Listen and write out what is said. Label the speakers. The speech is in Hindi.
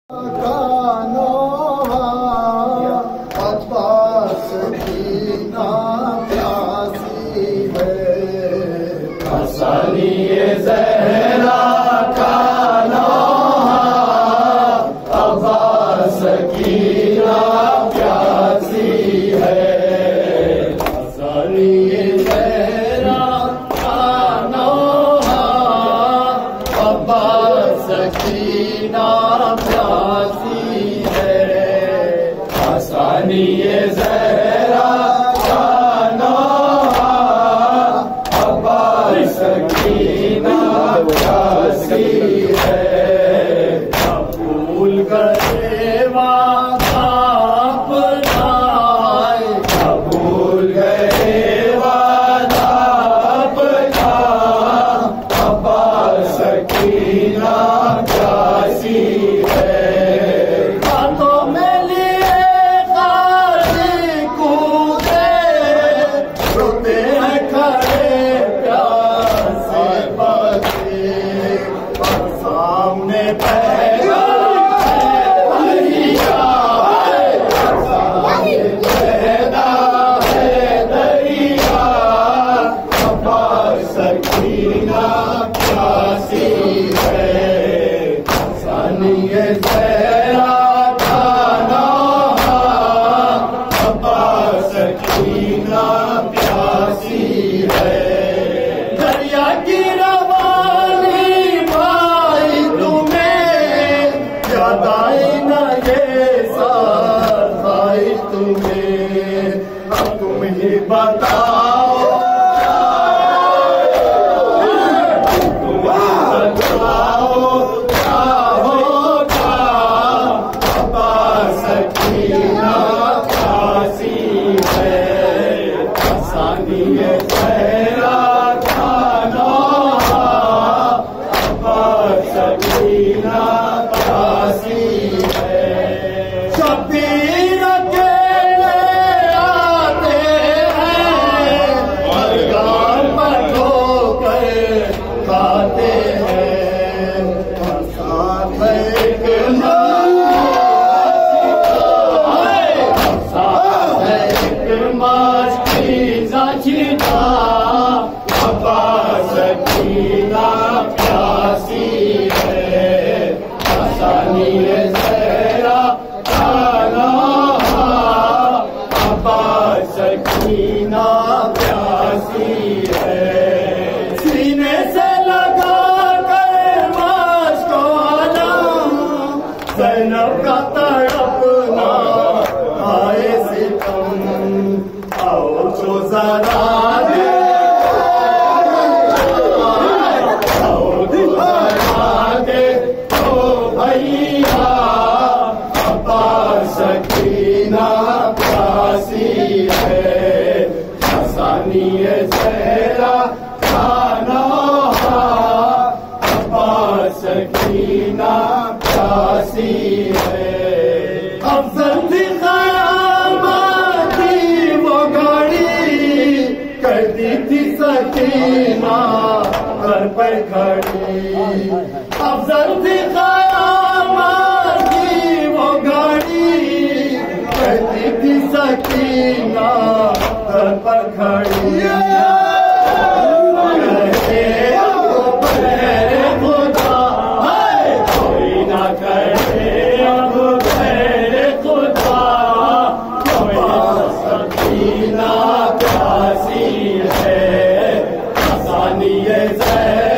Speaker 1: सकीना प्यासी है, आसानी ये ज़हरा का नौहा, अब्बास सकीना प्यासी है। कबूल करे वादा अपना, कबूल करे वादा अपना, अब्बास सकीना प्यासी है। हाथों में लिए गाली कूदे, रोते हैं खड़े प्यासे बच्चे, और सामने पैदा है दरिया, सामने पैदा है दरिया, अब्बास सकीना प्यासी है। ये ज़हरा का नौहा, अब्बास सकीना प्यासी है। दरिया की रवानी भाई तुम्हें याद आई न ये साई तुम्हें, अब तुम ही बताओ ये ज़हरा का नौहा, अब्बास सकीना प्यासी है। शबीर अकेले आते हैं, मरगान पर ठोकर खाते हैं, और साथ एक अब्बास सकीना प्यासी है। आसानी ये ज़हरा का नौहा, अब्बास सकीना प्यासी है। सीने से लगा कर माश को आलम, ज़ैनब का तड़पना आए सितम, आओ जो ज़रा सकीना प्यासी है। आसानी ये ज़हरा का नौहा, अब्बास सकीना प्यासी है। अफज़ल थी क़यामत की वो घड़ी, करती थी सकीना घर पर खड़ी। अफज़ल थी क़यामत की वो घड़ी, कहती थी सकीना घर पर खड़ी। खुदा कोई ना करे अब मेरे खुदा, सकीना प्यासी है। आसानी ये ज़हरा